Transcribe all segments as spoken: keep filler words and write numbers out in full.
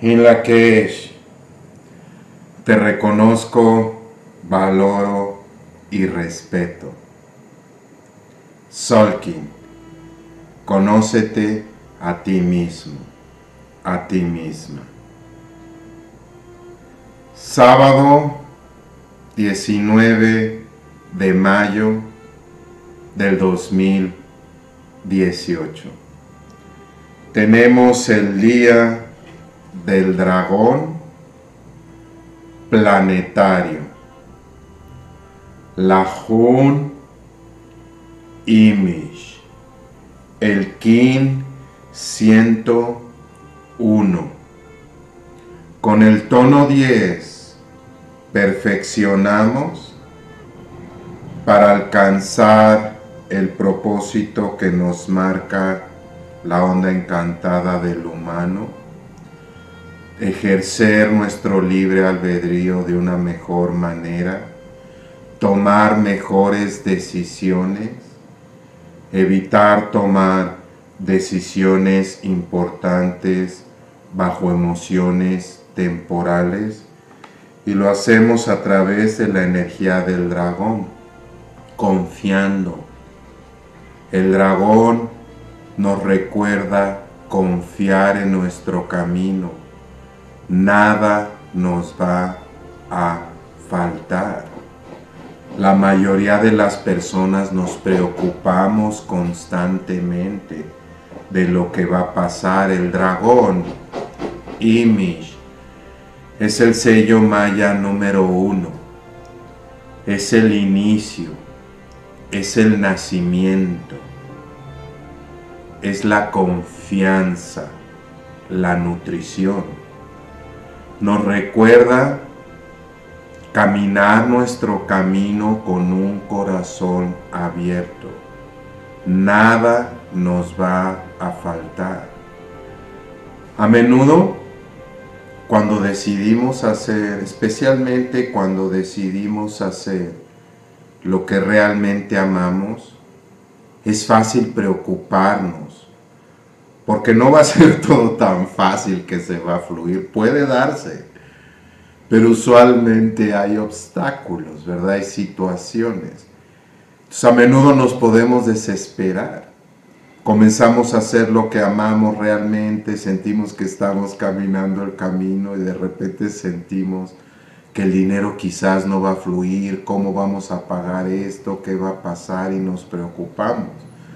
In Lak'ech, te reconozco, valoro y respeto. Tzolk'in, conócete a ti mismo, a ti misma. Sábado diecinueve de mayo del dos mil dieciocho. Tenemos el día del dragón planetario, Lahun Image, el Kin ciento uno. Con el tono diez perfeccionamos para alcanzar el propósito que nos marca la onda encantada del humano, ejercer nuestro libre albedrío de una mejor manera, tomar mejores decisiones, evitar tomar decisiones importantes bajo emociones temporales, y lo hacemos a través de la energía del dragón, confiando. El dragón nos recuerda confiar en nuestro camino. Nada nos va a faltar. La mayoría de las personas nos preocupamos constantemente de lo que va a pasar. El dragón Image es el sello maya número uno. Es el inicio, es el nacimiento, es la confianza, la nutrición. Nos recuerda caminar nuestro camino con un corazón abierto. Nada nos va a faltar. A menudo, cuando decidimos hacer, especialmente cuando decidimos hacer lo que realmente amamos, es fácil preocuparnos, porque no va a ser todo tan fácil que se va a fluir. Puede darse, pero usualmente hay obstáculos, ¿verdad? Hay situaciones. Entonces, a menudo nos podemos desesperar. Comenzamos a hacer lo que amamos realmente, sentimos que estamos caminando el camino y de repente sentimos que el dinero quizás no va a fluir, cómo vamos a pagar esto, qué va a pasar, y nos preocupamos.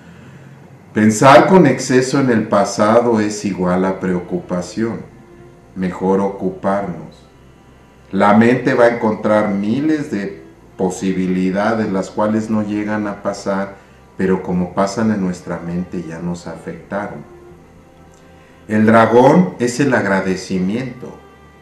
Pensar con exceso en el pasado es igual a preocupación. Mejor ocuparnos. La mente va a encontrar miles de posibilidades, las cuales no llegan a pasar, pero como pasan en nuestra mente ya nos afectaron. El dragón es el agradecimiento.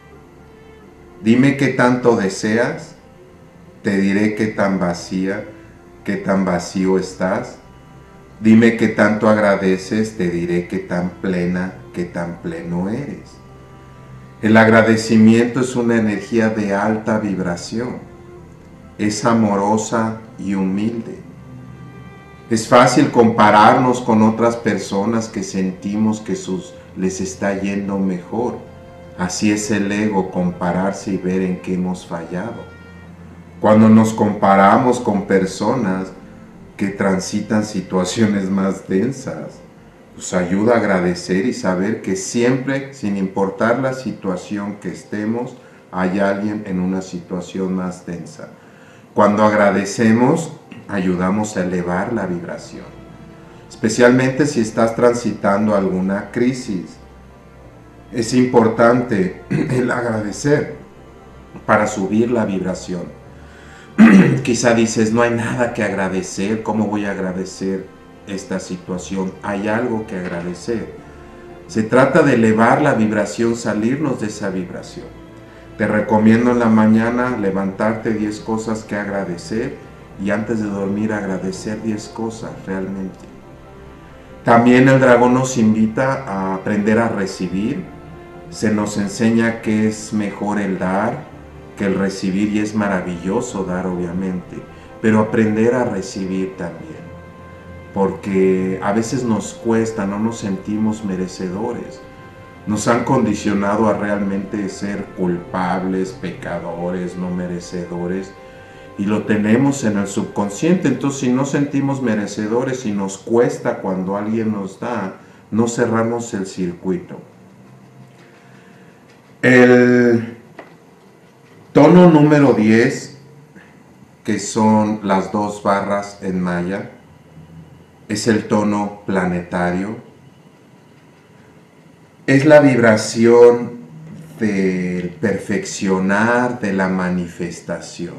Dime qué tanto deseas, te diré qué tan vacía, qué tan vacío estás. Dime qué tanto agradeces, te diré qué tan plena, qué tan pleno eres. El agradecimiento es una energía de alta vibración. Es amorosa y humilde. Es fácil compararnos con otras personas que sentimos que sus, les está yendo mejor. Así es el ego, compararse y ver en qué hemos fallado. Cuando nos comparamos con personas que transitan situaciones más densas, nos ayuda a agradecer y saber que siempre, sin importar la situación que estemos, hay alguien en una situación más densa. Cuando agradecemos, ayudamos a elevar la vibración, especialmente si estás transitando alguna crisis. Es importante el agradecer para subir la vibración. Quizá dices, no hay nada que agradecer, ¿cómo voy a agradecer esta situación? Hay algo que agradecer. Se trata de elevar la vibración, salirnos de esa vibración. Te recomiendo en la mañana levantarte diez cosas que agradecer, y antes de dormir agradecer diez cosas realmente. También el dragón nos invita a aprender a recibir. Se nos enseña que es mejor el dar que el recibir, y es maravilloso dar obviamente, pero aprender a recibir también, porque a veces nos cuesta, no nos sentimos merecedores. Nos han condicionado a realmente ser culpables, pecadores, no merecedores, y lo tenemos en el subconsciente. Entonces, si no sentimos merecedores y nos cuesta cuando alguien nos da, no cerramos el circuito. El tono número diez, que son las dos barras en maya, es el tono planetario. Es la vibración del perfeccionar, de la manifestación.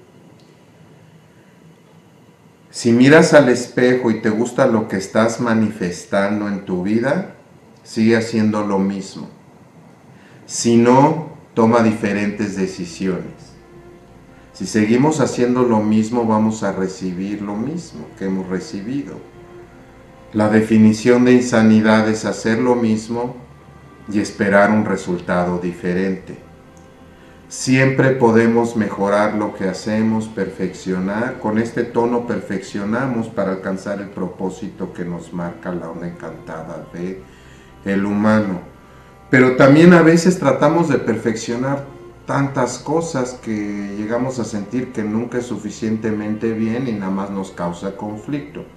Si miras al espejo y te gusta lo que estás manifestando en tu vida, sigue haciendo lo mismo. Si no, toma diferentes decisiones. Si seguimos haciendo lo mismo, vamos a recibir lo mismo que hemos recibido. La definición de insanidad es hacer lo mismo y esperar un resultado diferente. Siempre podemos mejorar lo que hacemos, perfeccionar. Con este tono perfeccionamos para alcanzar el propósito que nos marca la onda encantada de el humano. Pero también a veces tratamos de perfeccionar tantas cosas que llegamos a sentir que nunca es suficientemente bien y nada más nos causa conflicto.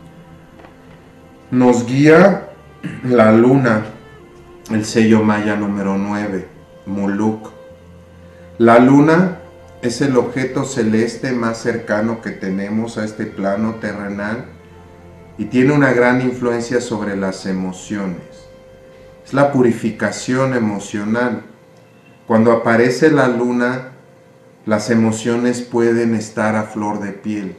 Nos guía la luna, el sello maya número nueve, Muluk. La luna es el objeto celeste más cercano que tenemos a este plano terrenal y tiene una gran influencia sobre las emociones. Es la purificación emocional. Cuando aparece la luna, las emociones pueden estar a flor de piel.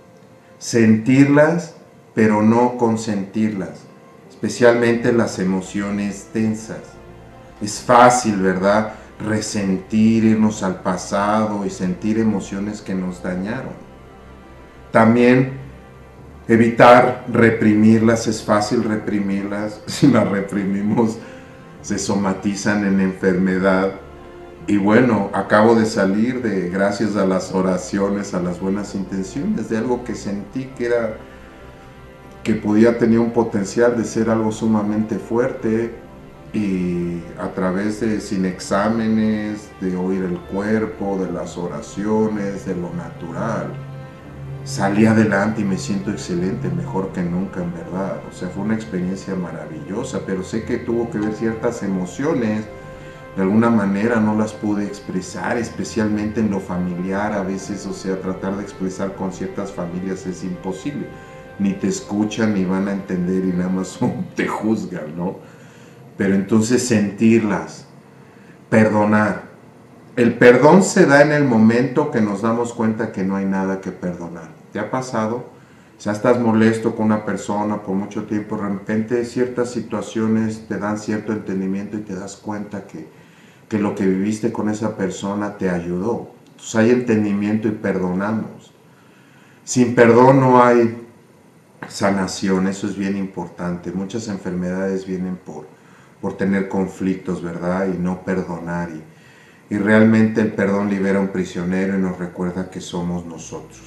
Sentirlas, pero no consentirlas, especialmente las emociones densas. Es fácil, ¿verdad?, resentir, irnos al pasado y sentir emociones que nos dañaron. También evitar reprimirlas, es fácil reprimirlas. Si las reprimimos, se somatizan en enfermedad. Y bueno, acabo de salir de, gracias a las oraciones, a las buenas intenciones, de algo que sentí que era, que podía tener un potencial de ser algo sumamente fuerte, y a través de, sin exámenes, de oír el cuerpo, de las oraciones, de lo natural, salí adelante y me siento excelente, mejor que nunca, en verdad. O sea, fue una experiencia maravillosa, pero sé que tuvo que ver ciertas emociones. De alguna manera no las pude expresar, especialmente en lo familiar. A veces, o sea, tratar de expresar con ciertas familias es imposible. Ni te escuchan, ni van a entender, y nada más te juzgan, ¿no? Pero entonces sentirlas, perdonar. El perdón se da en el momento que nos damos cuenta que no hay nada que perdonar. ¿Te ha pasado? O sea, estás molesto con una persona por mucho tiempo, de repente ciertas situaciones te dan cierto entendimiento y te das cuenta que, que lo que viviste con esa persona te ayudó. Entonces hay entendimiento y perdonamos. Sin perdón no hay sanación, eso es bien importante. Muchas enfermedades vienen por, por tener conflictos, ¿verdad? Y no perdonar. Y, y realmente el perdón libera a un prisionero y nos recuerda que somos nosotros.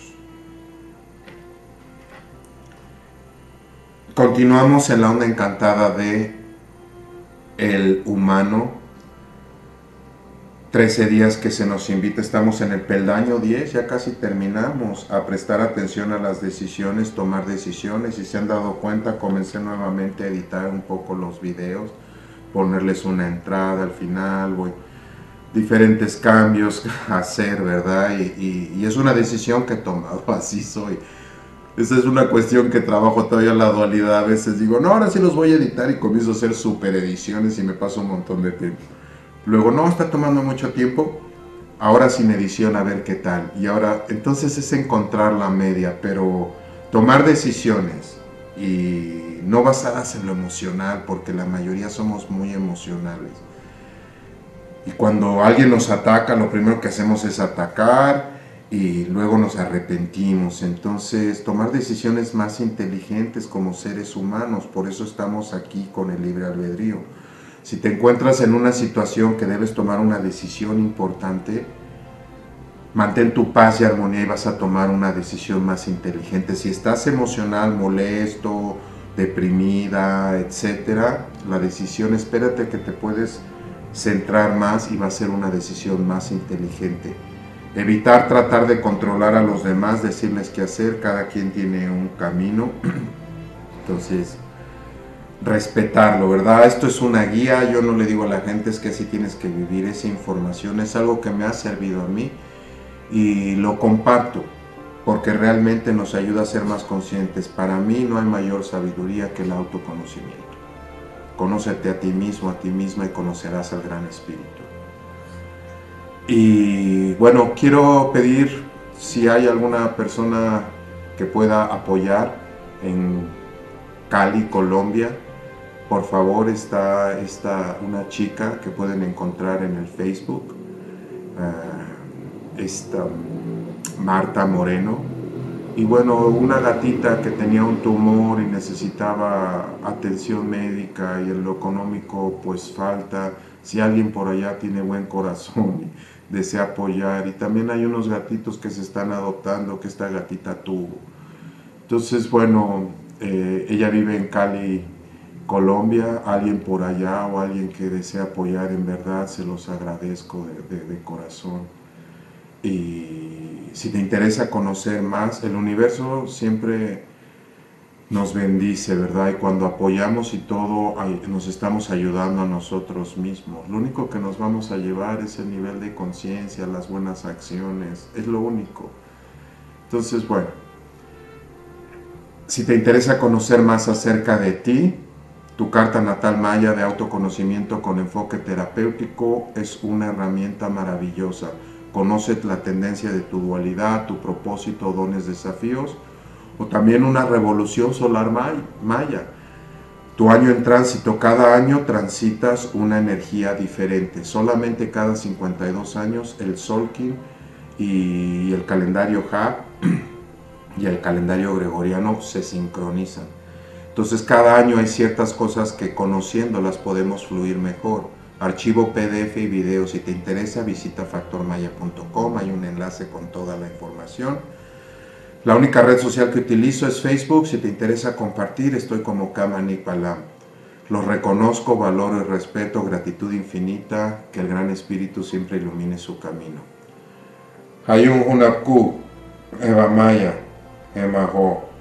Continuamos en la onda encantada de el humano. trece días que se nos invita, estamos en el peldaño diez, ya casi terminamos, a prestar atención a las decisiones, tomar decisiones. Si se han dado cuenta, comencé nuevamente a editar un poco los videos, ponerles una entrada al final, voy, diferentes cambios a hacer, ¿verdad? Y, y, y es una decisión que he tomado, así soy. Esa es una cuestión que trabajo todavía la dualidad. A veces digo, no, ahora sí los voy a editar, y comienzo a hacer super ediciones y me paso un montón de tiempo. Luego, no, está tomando mucho tiempo, ahora sin edición, a ver qué tal. Y ahora, entonces es encontrar la media, pero tomar decisiones y no basadas en lo emocional, porque la mayoría somos muy emocionales. Y cuando alguien nos ataca, lo primero que hacemos es atacar y luego nos arrepentimos. Entonces, tomar decisiones más inteligentes como seres humanos. Por eso estamos aquí con el libre albedrío. Si te encuentras en una situación que debes tomar una decisión importante, mantén tu paz y armonía y vas a tomar una decisión más inteligente. Si estás emocional, molesto, deprimida, etcétera, la decisión, espérate que te puedes centrar más y va a ser una decisión más inteligente. Evitar tratar de controlar a los demás, decirles qué hacer, cada quien tiene un camino. Entonces, respetarlo, ¿verdad? Esto es una guía, yo no le digo a la gente es que así tienes que vivir, esa información es algo que me ha servido a mí y lo comparto porque realmente nos ayuda a ser más conscientes. Para mí no hay mayor sabiduría que el autoconocimiento. Conócete a ti mismo, a ti misma y conocerás al Gran Espíritu. Y bueno, quiero pedir si hay alguna persona que pueda apoyar en Cali, Colombia. Por favor, está, está una chica que pueden encontrar en el Facebook, uh, esta Marta Moreno, y bueno, una gatita que tenía un tumor y necesitaba atención médica y en lo económico pues falta. Si alguien por allá tiene buen corazón y desea apoyar, y también hay unos gatitos que se están adoptando que esta gatita tuvo. Entonces bueno, eh, ella vive en Cali, Colombia. Alguien por allá o alguien que desea apoyar, en verdad se los agradezco de, de, de corazón. Y si te interesa conocer más, el universo siempre nos bendice, ¿verdad? Y cuando apoyamos y todo, nos estamos ayudando a nosotros mismos. Lo único que nos vamos a llevar es el nivel de conciencia, las buenas acciones, es lo único. Entonces, bueno, si te interesa conocer más acerca de ti, tu carta natal maya de autoconocimiento con enfoque terapéutico es una herramienta maravillosa. Conoce la tendencia de tu dualidad, tu propósito, dones, desafíos, o también una revolución solar maya. Tu año en tránsito, cada año transitas una energía diferente. Solamente cada cincuenta y dos años el Solkin y el calendario Ja y el calendario gregoriano se sincronizan. Entonces cada año hay ciertas cosas que conociéndolas podemos fluir mejor. Archivo P D F y video, si te interesa visita factor maya punto com, hay un enlace con toda la información. La única red social que utilizo es Facebook, si te interesa compartir estoy como Kamanik Balam. Los reconozco, valoro y respeto, gratitud infinita, que el Gran Espíritu siempre ilumine su camino. Hayun Hunapku, Eva Maya, Emaho.